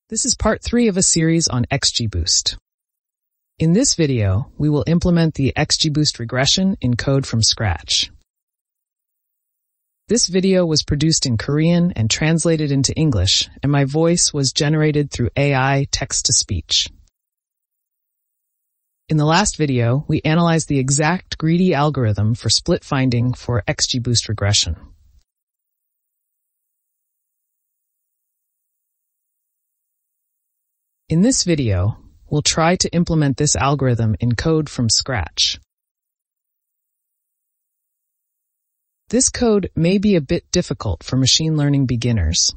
This is part 3 of a series on XGBoost. In this video, we will implement the XGBoost regression in code from scratch. This video was produced in Korean and translated into English, and my voice was generated through AI text-to-speech. In the last video, we analyzed the exact greedy algorithm for split finding for XGBoost regression. In this video, we'll try to implement this algorithm in code from scratch. This code may be a bit difficult for machine learning beginners.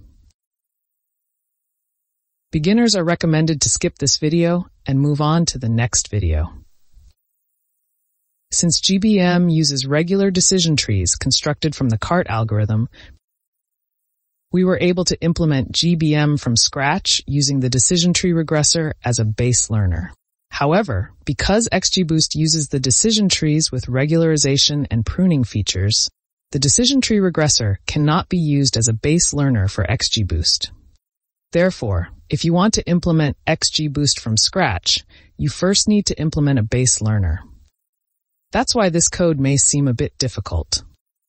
Beginners are recommended to skip this video and move on to the next video. Since GBM uses regular decision trees constructed from the CART algorithm, we were able to implement GBM from scratch using the DecisionTreeRegressor as a base learner. However, because XGBoost uses the decision trees with regularization and pruning features, the DecisionTreeRegressor cannot be used as a base learner for XGBoost. Therefore, if you want to implement XGBoost from scratch, you first need to implement a base learner. That's why this code may seem a bit difficult.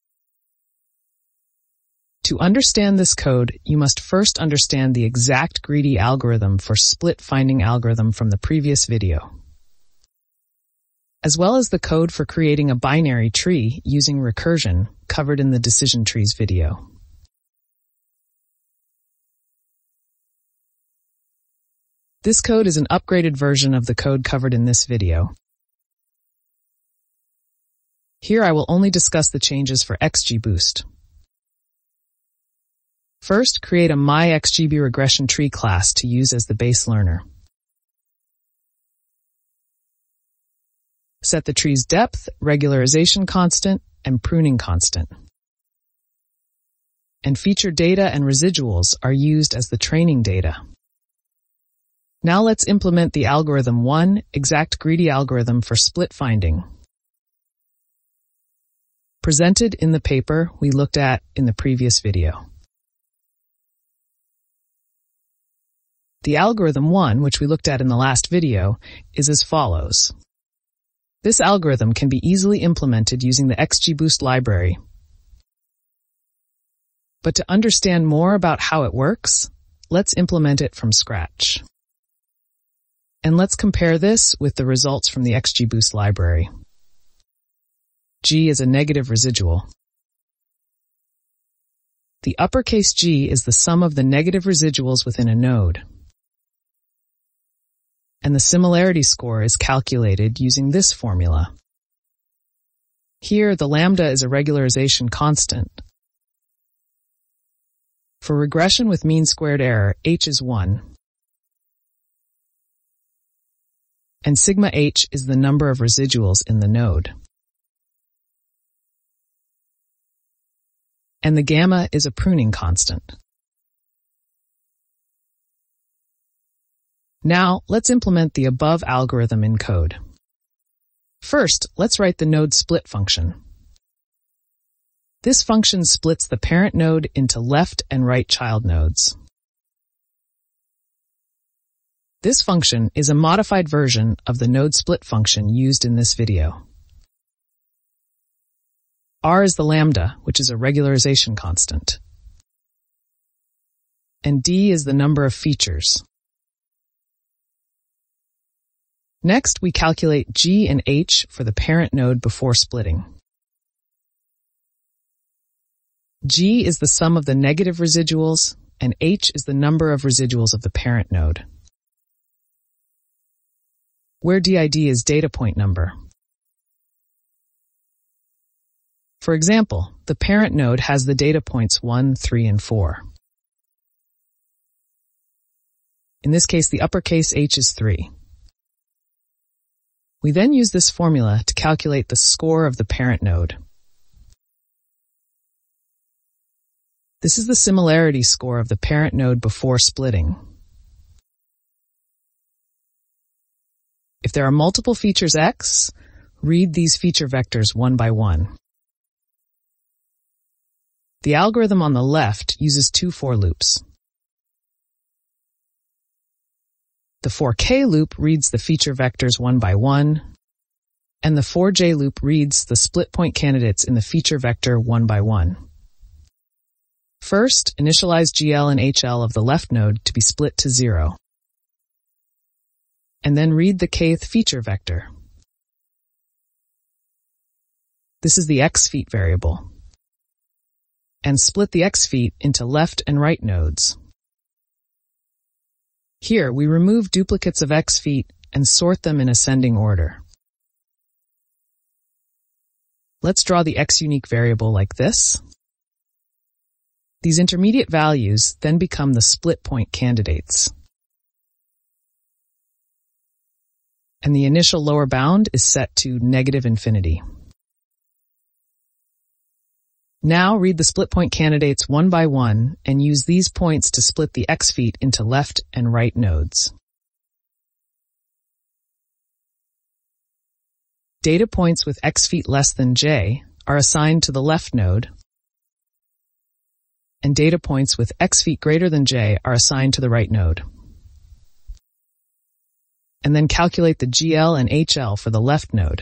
To understand this code, you must first understand the exact greedy algorithm for split finding algorithm from the previous video, as well as the code for creating a binary tree using recursion covered in the decision trees video. This code is an upgraded version of the code covered in this video. Here I will only discuss the changes for XGBoost. First, create a MyXGBregression tree class to use as the base learner. Set the tree's depth, regularization constant, and pruning constant. And feature data and residuals are used as the training data. Now let's implement the algorithm 1, exact greedy algorithm for split finding, presented in the paper we looked at in the previous video. The algorithm 1, which we looked at in the last video, is as follows. This algorithm can be easily implemented using the XGBoost library. But to understand more about how it works, let's implement it from scratch. And let's compare this with the results from the XGBoost library. G is a negative residual. The uppercase G is the sum of the negative residuals within a node. And the similarity score is calculated using this formula. Here, the lambda is a regularization constant. For regression with mean squared error, h is 1. And sigma h is the number of residuals in the node. And the gamma is a pruning constant. Now, let's implement the above algorithm in code. First, let's write the node split function. This function splits the parent node into left and right child nodes. This function is a modified version of the node split function used in this video. R is the lambda, which is a regularization constant. And D is the number of features. Next, we calculate G and H for the parent node before splitting. G is the sum of the negative residuals, and H is the number of residuals of the parent node, where DID is data point number. For example, the parent node has the data points 1, 3, and 4. In this case, the uppercase H is 3. We then use this formula to calculate the score of the parent node. This is the similarity score of the parent node before splitting. If there are multiple features X, read these feature vectors one by one. The algorithm on the left uses two for loops. The for-k loop reads the feature vectors one by one, and the for-j loop reads the split point candidates in the feature vector one by one. First, initialize GL and HL of the left node to be split to 0. And then read the kth feature vector. This is the x-feet variable. And split the x-feet into left and right nodes. Here, we remove duplicates of x-feet and sort them in ascending order. Let's draw the x-unique variable like this. These intermediate values then become the split point candidates. And the initial lower bound is set to -infinity. Now read the split point candidates one by one and use these points to split the x-feet into left and right nodes. Data points with x-feet less than j are assigned to the left node, and data points with x-feet greater than j are assigned to the right node. And then calculate the GL and HL for the left node.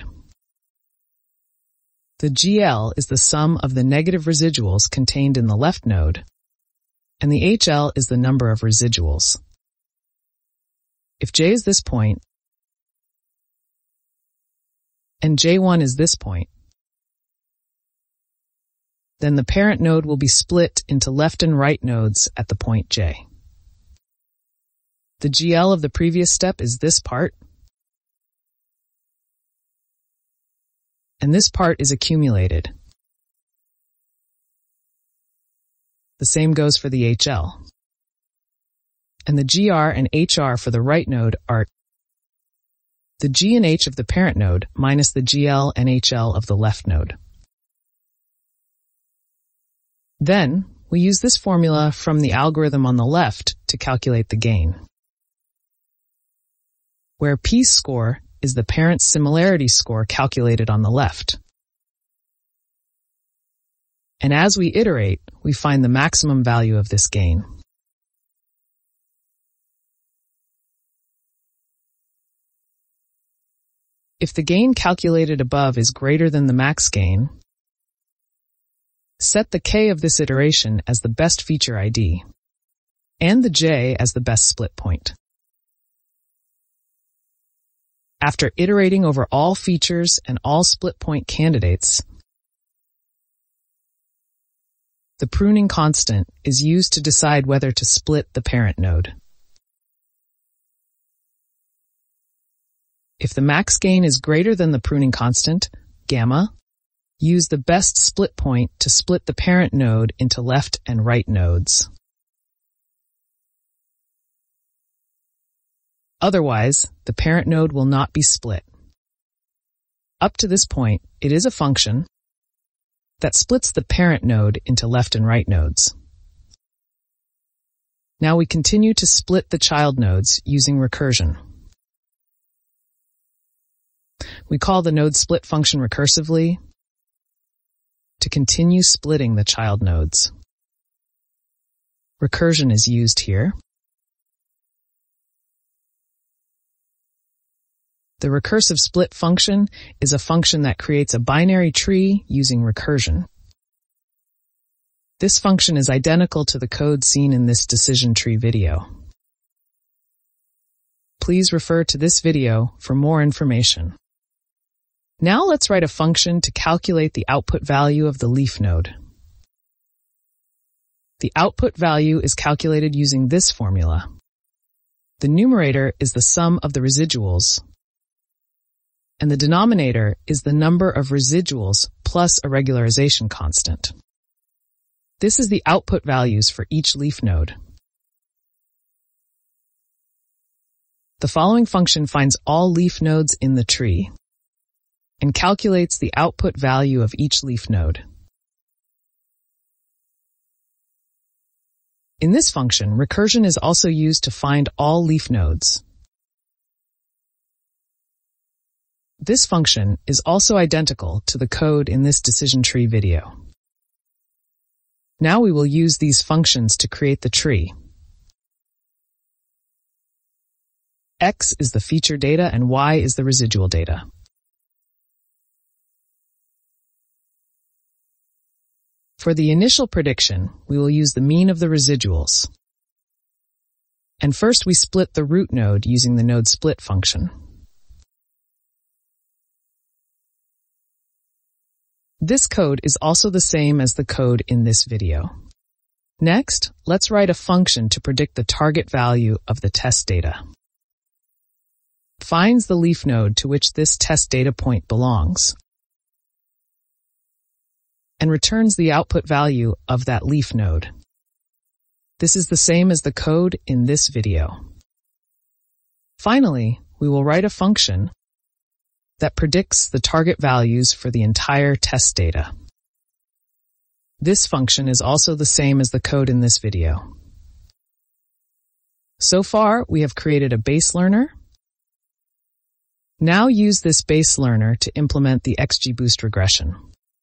The GL is the sum of the negative residuals contained in the left node, and the HL is the number of residuals. If j is this point, and j1 is this point, then the parent node will be split into left and right nodes at the point j. The GL of the previous step is this part, and this part is accumulated. The same goes for the HL. And the GR and HR for the right node are the G and H of the parent node minus the GL and HL of the left node. Then, we use this formula from the algorithm on the left to calculate the gain, where P's score is the parent similarity score calculated on the left. And as we iterate, we find the maximum value of this gain. If the gain calculated above is greater than the max gain, set the k of this iteration as the best feature ID, and the j as the best split point. After iterating over all features and all split point candidates, the pruning constant is used to decide whether to split the parent node. If the max gain is greater than the pruning constant, gamma, use the best split point to split the parent node into left and right nodes. Otherwise, the parent node will not be split. Up to this point, it is a function that splits the parent node into left and right nodes. Now we continue to split the child nodes using recursion. We call the node split function recursively to continue splitting the child nodes. Recursion is used here. The recursive split function is a function that creates a binary tree using recursion. This function is identical to the code seen in this decision tree video. Please refer to this video for more information. Now let's write a function to calculate the output value of the leaf node. The output value is calculated using this formula. The numerator is the sum of the residuals, and the denominator is the number of residuals plus a regularization constant. This is the output values for each leaf node. The following function finds all leaf nodes in the tree and calculates the output value of each leaf node. In this function, recursion is also used to find all leaf nodes. This function is also identical to the code in this decision tree video. Now we will use these functions to create the tree. X is the feature data and Y is the residual data. For the initial prediction, we will use the mean of the residuals. And first we split the root node using the node split function. This code is also the same as the code in this video. Next, let's write a function to predict the target value of the test data. Finds the leaf node to which this test data point belongs, and returns the output value of that leaf node. This is the same as the code in this video. Finally, we will write a function that predicts the target values for the entire test data. This function is also the same as the code in this video. So far, we have created a base learner. Now use this base learner to implement the XGBoost regression.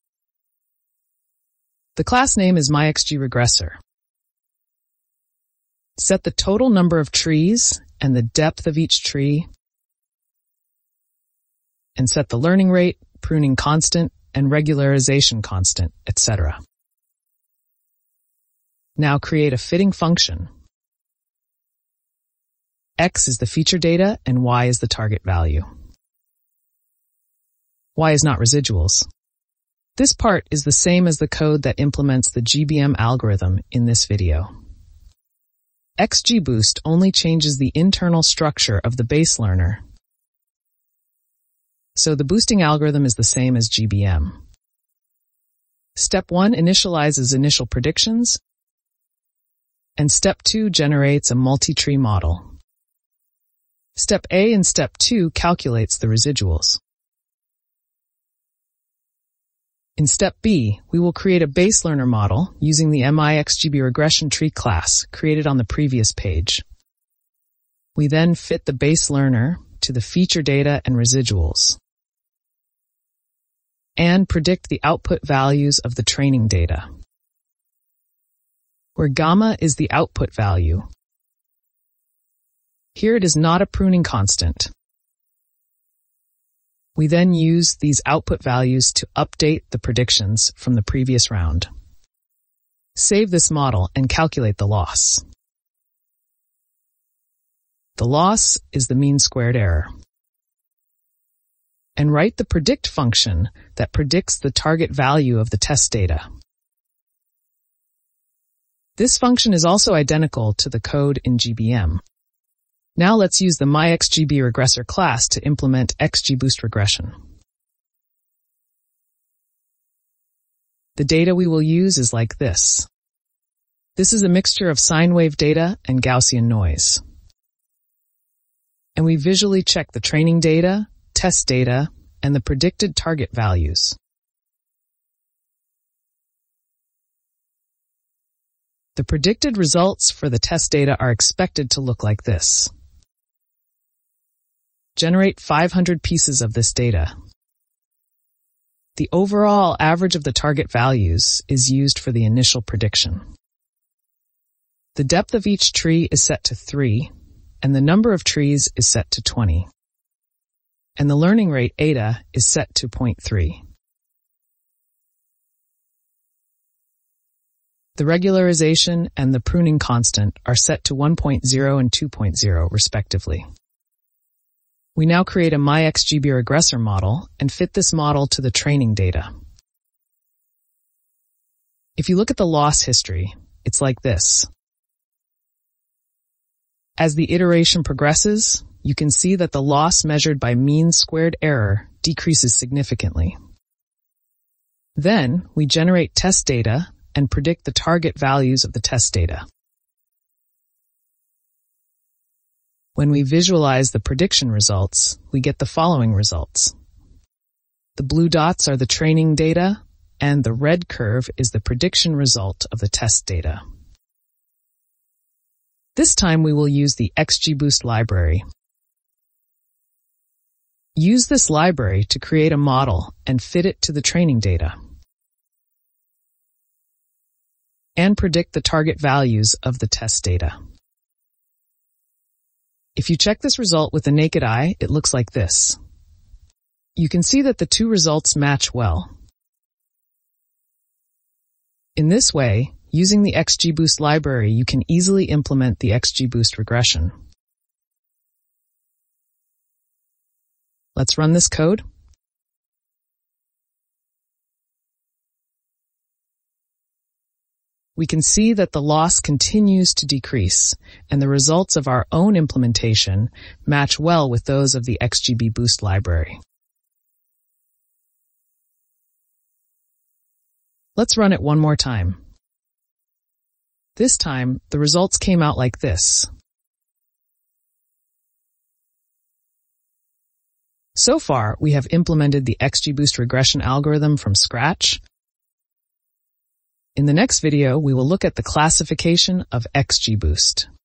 The class name is MXML-11-03. Set the total number of trees and the depth of each tree, and set the learning rate, pruning constant, and regularization constant, etc. Now create a fitting function. X is the feature data and Y is the target value. Y is not residuals. This part is the same as the code that implements the GBM algorithm in this video. XGBoost only changes the internal structure of the base learner, so the boosting algorithm is the same as GBM. Step 1 initializes initial predictions, and Step 2 generates a multi-tree model. Step A and Step 2 calculates the residuals. In Step B, we will create a base learner model using the MXGBregression tree class created on the previous page. We then fit the base learner to the feature data and residuals, and predict the output values of the training data, where gamma is the output value. Here it is not a pruning constant. We then use these output values to update the predictions from the previous round. Save this model and calculate the loss. The loss is the mean squared error. And write the predict function that predicts the target value of the test data. This function is also identical to the code in GBM. Now let's use the MXGBregresser class to implement XGBoost Regression. The data we will use is like this. This is a mixture of sine wave data and Gaussian noise. And we visually check the training data, test data, and the predicted target values. The predicted results for the test data are expected to look like this. Generate 500 pieces of this data. The overall average of the target values is used for the initial prediction. The depth of each tree is set to 3, and the number of trees is set to 20. And the learning rate, eta, is set to 0.3. The regularization and the pruning constant are set to 1.0 and 2.0 respectively. We now create a MXGBregresser model and fit this model to the training data. If you look at the loss history, it's like this. As the iteration progresses, you can see that the loss measured by mean squared error decreases significantly. Then, we generate test data and predict the target values of the test data. When we visualize the prediction results, we get the following results. The blue dots are the training data, and the red curve is the prediction result of the test data. This time we will use the XGBoost library. Use this library to create a model and fit it to the training data, and predict the target values of the test data. If you check this result with the naked eye, it looks like this. You can see that the two results match well. In this way, using the XGBoost library, you can easily implement the XGBoost regression. Let's run this code. We can see that the loss continues to decrease, and the results of our own implementation match well with those of the XGBoost library. Let's run it one more time. This time, the results came out like this. So far, we have implemented the XGBoost regression algorithm from scratch. In the next video, we will look at the classification of XGBoost.